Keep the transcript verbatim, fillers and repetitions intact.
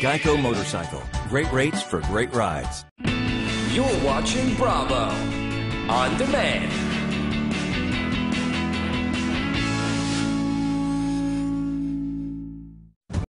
Geico Motorcycle. Great rates for great rides. You're watching Bravo on demand.